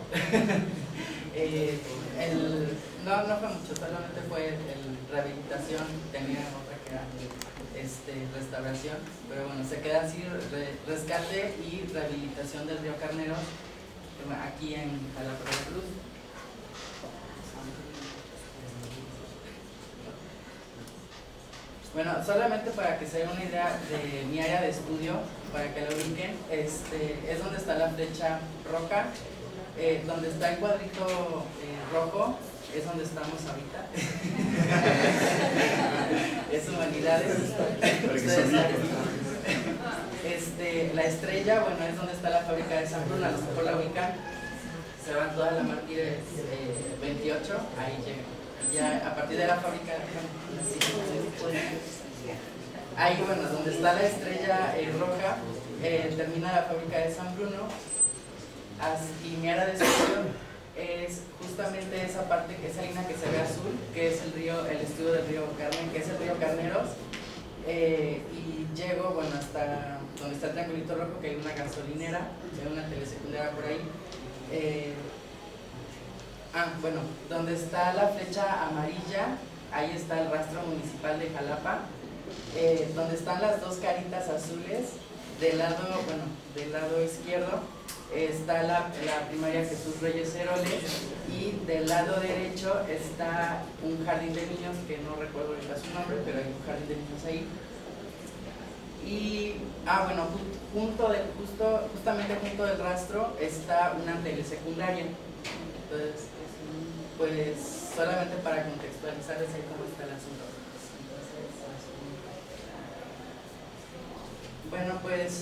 No fue mucho, solamente fue rehabilitación, tenía otra que era restauración, pero bueno, se queda así, rescate y rehabilitación del río Carneros, aquí en Jalapa, Veracruz. Bueno, solamente para que se den una idea de mi área de estudio, para que lo ubiquen, es donde está la flecha roja, donde está el cuadrito rojo, es donde estamos ahorita. Es humanidades. La estrella, bueno, es donde está la fábrica de San Bruno, a lo mejor la ubican. Se van toda la Martínez 28, ahí llegan. Ya a partir de la fábrica, ahí, bueno, donde está la estrella roja, termina la fábrica de San Bruno, y mi área de estudio es justamente esa parte, esa línea que se ve azul, que es el estudio del río Carmen, que es el río Carneros, y llego, bueno, hasta donde está el triangulito rojo, que hay una gasolinera, hay una telesecundaria por ahí. Bueno, donde está la flecha amarilla, ahí está el rastro municipal de Jalapa. Donde están las dos caritas azules, del lado izquierdo está la primaria Jesús Reyes Heroles, y del lado derecho está un jardín de niños, que no recuerdo ahorita su nombre, pero hay un jardín de niños ahí. Y, bueno, justamente junto del rastro está una telesecundaria. Entonces, pues solamente para contextualizarles ahí cómo está el asunto. Bueno,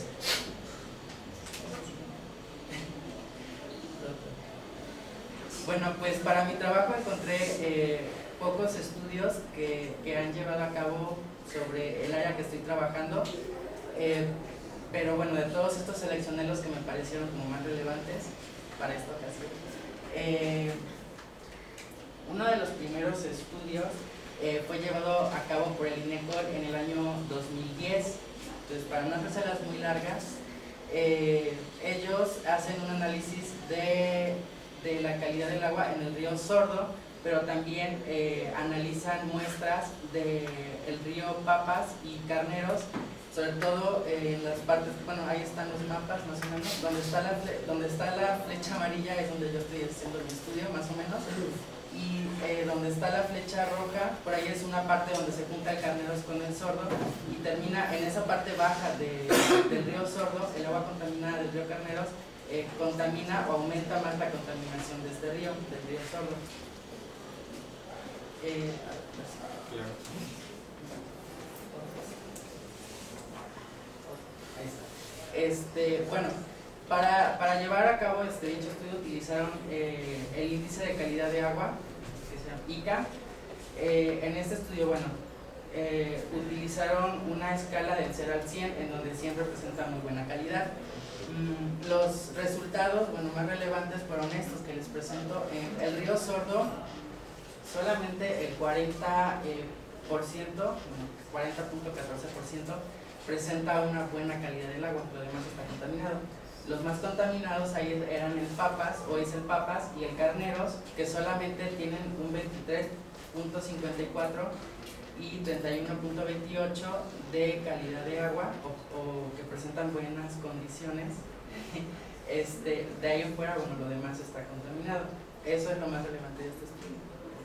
pues para mi trabajo encontré pocos estudios que han llevado a cabo sobre el área que estoy trabajando, pero bueno, de todos estos seleccioné los que me parecieron como más relevantes para esta ocasión. Uno de los primeros estudios fue llevado a cabo por el INECOL en el año 2010. Entonces, para no hacerlas muy largas, ellos hacen un análisis de la calidad del agua en el río Sordo, pero también analizan muestras del río Papas y Carneros, sobre todo en las partes, bueno, ahí están los mapas más o menos, donde está la flecha amarilla es donde yo estoy haciendo mi estudio más o menos, y donde está la flecha roja, por ahí es una parte donde se junta el Carneros con el Sordo, y termina en esa parte baja del río Sordo. El agua contaminada del río Carneros contamina o aumenta más la contaminación de este río, del río Sordo. Ahí está. Bueno, para llevar a cabo dicho estudio utilizaron el índice de calidad de agua, que se llama ICA. En este estudio, bueno, utilizaron una escala del 0 al 100, en donde 100 representa muy buena calidad. Los resultados, bueno, más relevantes fueron estos que les presento. En el río Sordo, solamente el 40%, 40.14% presenta una buena calidad del agua, lo demás está contaminado. Los más contaminados ahí eran el Papas, o es el Papas, y el Carneros, que solamente tienen un 23.54 y 31.28 de calidad de agua, o que presentan buenas condiciones. De ahí en fuera, bueno, lo demás está contaminado. Eso es lo más relevante de este estudio.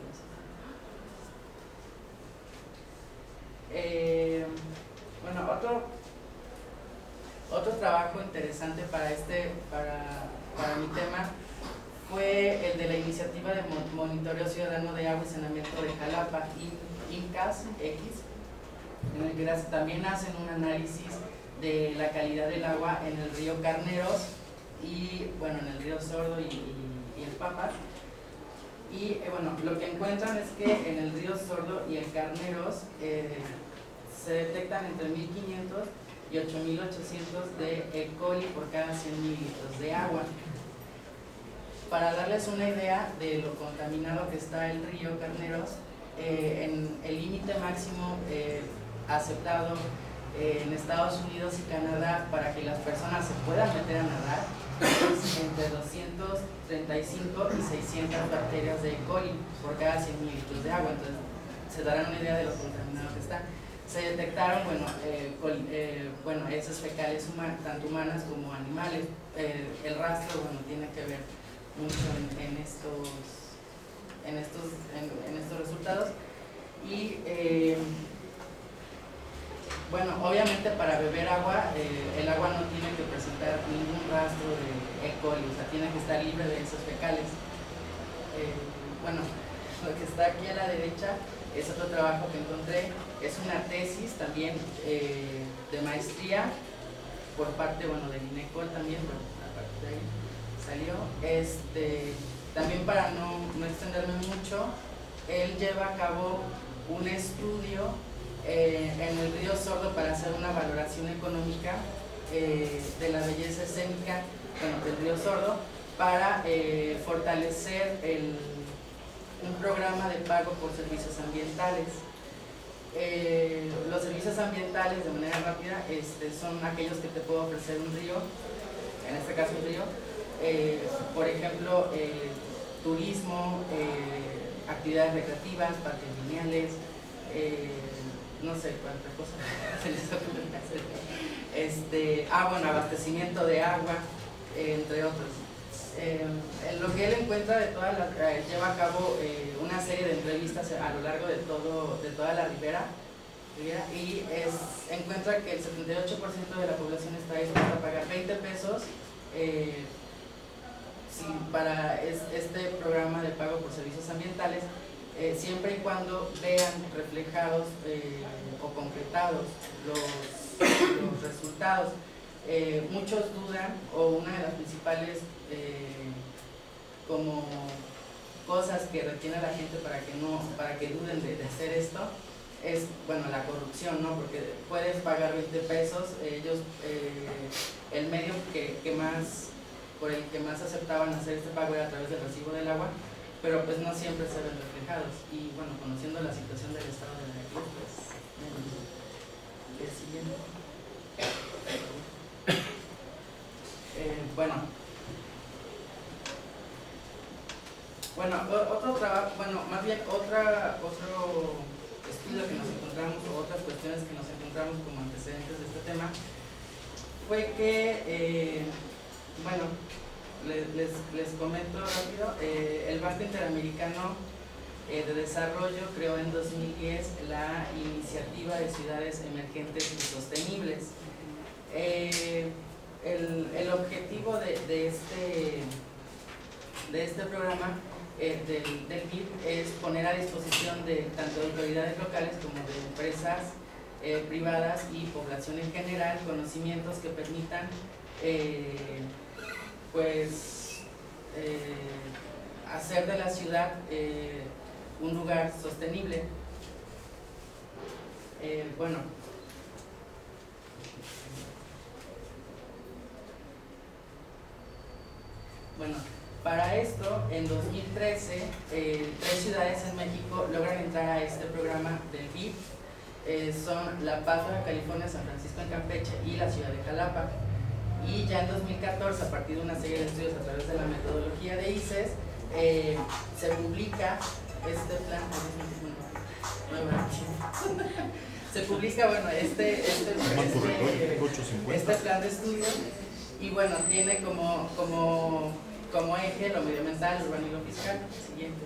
Bueno, otro trabajo interesante para mi tema fue el de la iniciativa de monitoreo ciudadano de agua y saneamiento de Jalapa, INCAS X, en el que también hacen un análisis de la calidad del agua en el río Carneros y, bueno, en el río Sordo y el Papas. Y bueno, lo que encuentran es que en el río Sordo y el Carneros se detectan entre 1500 y 8800 de E. coli por cada 100 mililitros de agua. Para darles una idea de lo contaminado que está el río Carneros, en el límite máximo aceptado en Estados Unidos y Canadá para que las personas se puedan meter a nadar entre 235 y 600 bacterias de E. coli por cada 100 mililitros de agua. Entonces se darán una idea de lo contaminado que está. Se detectaron heces fecales tanto humanas como animales. El rastro tiene que ver mucho en estos resultados. Y obviamente para beber agua, el agua no tiene que presentar ningún rastro de E. coli, o sea, tiene que estar libre de heces fecales. Lo que está aquí a la derecha es otro trabajo que encontré, es una tesis también de maestría por parte del INECOL también, pero aparte de ahí salió. También para no extenderme mucho, él lleva a cabo un estudio en el río Sordo para hacer una valoración económica de la belleza escénica del río Sordo para fortalecer un programa de pago por servicios ambientales. Los servicios ambientales, de manera rápida, son aquellos que te puede ofrecer un río, en este caso un río, por ejemplo, turismo, actividades recreativas, parques lineales, no sé cuántas cosas se les ocurre hacer. Abastecimiento de agua, entre otros. Lo que él encuentra lleva a cabo una serie de entrevistas a lo largo de toda la ribera y encuentra que el 78% de la población está dispuesta a pagar 20 pesos para este programa de pago por servicios ambientales, siempre y cuando vean reflejados o concretados los resultados. Muchos dudan, o una de las principales como cosas que retiene a la gente para que duden de hacer esto es la corrupción, ¿no? Porque puedes pagar 20 pesos, ellos el medio por el que más aceptaban hacer este pago era a través del recibo del agua, pero pues no siempre se ven reflejados. Y conociendo la situación del estado de Veracruz, pues el siguiente. Otro trabajo, más bien otro estudio que nos encontramos, o otras cuestiones que nos encontramos como antecedentes de este tema, fue que, les comento rápido, el Banco Interamericano de Desarrollo creó en 2010 la Iniciativa de Ciudades Emergentes y Sostenibles. El objetivo de este programa del BID es poner a disposición de tanto de autoridades locales como de empresas privadas y población en general conocimientos que permitan hacer de la ciudad un lugar sostenible. Para esto, en 2013, 3 ciudades en México logran entrar a este programa del BID. Son La Paz, Baja California, San Francisco en Campeche y la ciudad de Jalapa. Y ya en 2014, a partir de una serie de estudios a través de la metodología de ICES, se publica este plan. Se publica este plan de estudios y tiene como eje lo medioambiental, lo urbano y lo fiscal. Siguiente.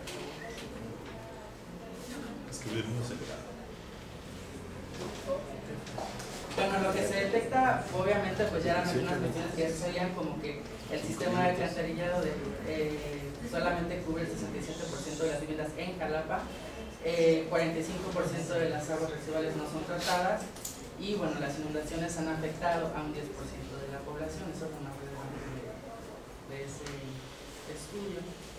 Lo que se detecta, obviamente, pues ya eran algunas cuestiones que serían como que el sistema de alcantarillado solamente cubre el 67% de las viviendas en Jalapa, 45% de las aguas residuales no son tratadas y las inundaciones han afectado a un 10% de la población. Eso es una relevancia de ese estudio.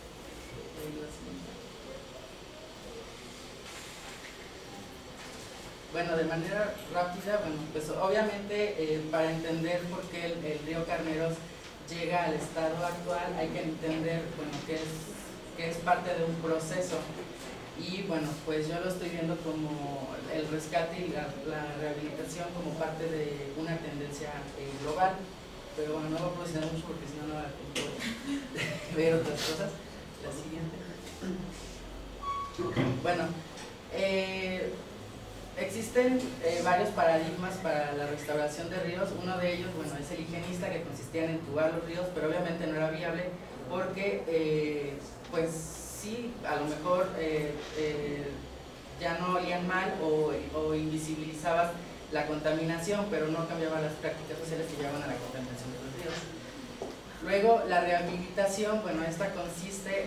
De manera rápida, pues obviamente para entender por qué el río Carneros llega al estado actual hay que entender que es parte de un proceso y pues yo lo estoy viendo como el rescate y la rehabilitación como parte de una tendencia global. pero bueno, no voy a profundizar mucho porque si no, no va a ver otras cosas. La siguiente. Bueno, existen varios paradigmas para la restauración de ríos. Uno de ellos, bueno, es el higienista, que consistía en entubar los ríos, pero obviamente no era viable porque, pues sí, a lo mejor ya no olían mal o invisibilizabas la contaminación, pero no cambiaban las prácticas sociales que llevaban a la contaminación de los ríos. Luego, la rehabilitación, bueno, esta consiste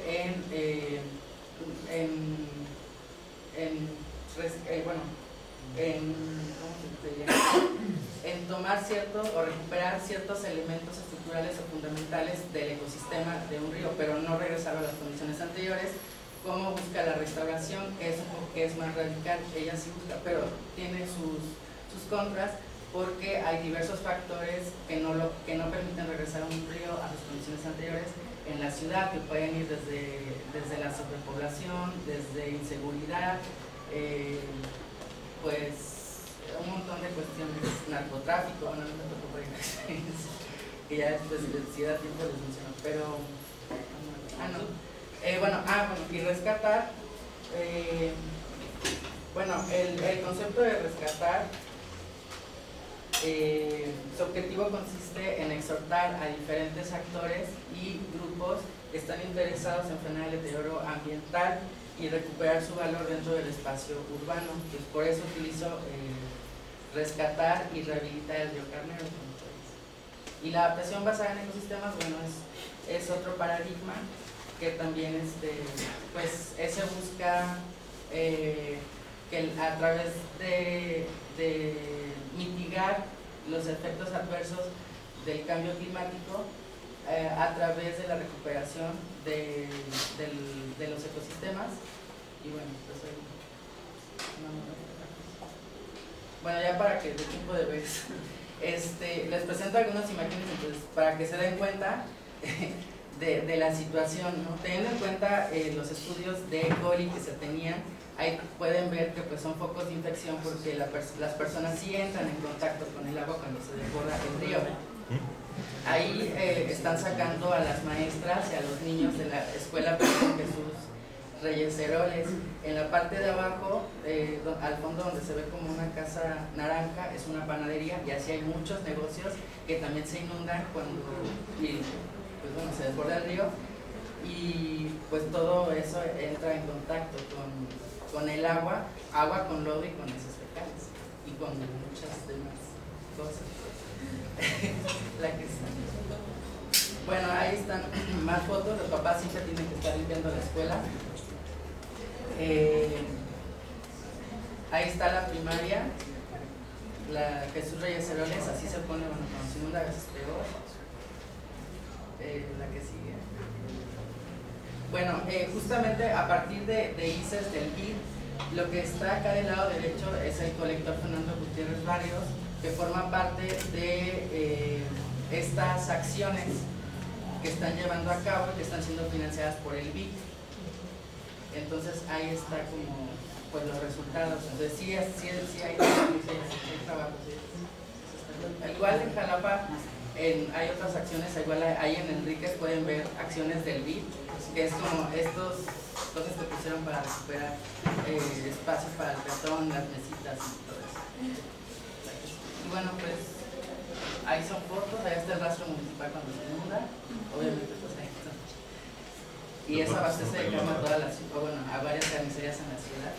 en tomar ciertos o recuperar ciertos elementos estructurales o fundamentales del ecosistema de un río, pero no regresar a las condiciones anteriores. Como busca la restauración, que es más radical, ella sí busca, pero tiene sus contras, porque hay diversos factores que no permiten regresar a un río a sus condiciones anteriores en la ciudad, que pueden ir desde la sobrepoblación, desde inseguridad, pues un montón de cuestiones, narcotráfico, no que ya después si da tiempo les menciono, pero y rescatar, el concepto de rescatar, su objetivo consiste en exhortar a diferentes actores y grupos que están interesados en frenar el deterioro ambiental y recuperar su valor dentro del espacio urbano. Pues por eso utilizo rescatar y rehabilitar el río Carnero. Y la adaptación basada en ecosistemas, bueno, es otro paradigma que también pues ese busca que a través de mitigar los efectos adversos del cambio climático a través de la recuperación de los ecosistemas. Y bueno, pues bueno, ya para que dé tiempo de ver, les presento algunas imágenes entonces, para que se den cuenta de la situación, ¿no? Teniendo en cuenta los estudios de E. coli que se tenían, ahí pueden ver que pues, son focos de infección porque las personas sí entran en contacto con el agua cuando se desborda el río. Ahí están sacando a las maestras y a los niños de la escuela Jesús Reyes Heroles. En la parte de abajo, al fondo donde se ve como una casa naranja, es una panadería, y así hay muchos negocios que también se inundan cuando se desborda el río, y pues todo eso entra en contacto con el agua con lodo y con heces fecales y con muchas demás cosas. Bueno, ahí están más fotos. Los papás siempre tienen que estar limpiando la escuela. Ahí está la primaria, la Jesús Reyes Heroles, así se pone, bueno, cuando se inunda a veces peor. La que sigue. Bueno, justamente a partir de ICES del BID, lo que está acá del lado derecho es el colector Fernando Gutiérrez Barrios, que forma parte de estas acciones que están llevando a cabo y que están siendo financiadas por el BID. Entonces ahí está como pues los resultados. Entonces sí hay trabajo. Sí. Igual en Jalapa hay otras acciones, igual ahí en Enríquez pueden ver acciones del BID, que es como estos cosas que pusieron para recuperar espacios para el peatón, las mesitas y todo eso. Y bueno, pues ahí son fotos, ahí está el rastro municipal cuando se inunda, obviamente pues ahí está. Y eso abastece de cama a todas las, a varias carnicerías en la ciudad.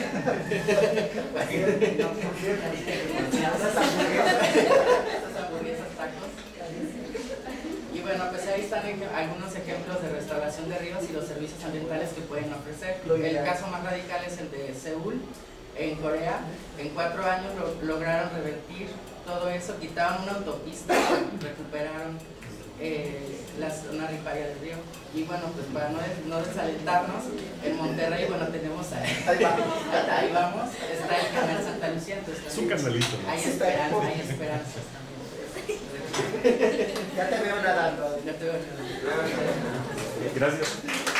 Estas hamburguesas, tacos. Y bueno, pues ahí están algunos ejemplos de restauración de ríos y los servicios ambientales que pueden ofrecer. El caso más radical es el de Seúl, en Corea. En 4 años lograron revertir todo eso, quitaron una autopista, recuperaron una riparia del río. Y bueno, pues para no desalentarnos, en Monterrey, bueno, tenemos ahí vamos, está el canal Santa Lucía. Es un canalito, ¿no? Hay esperanzas también. Ya te veo nadando. Ya te veo nadando. Gracias.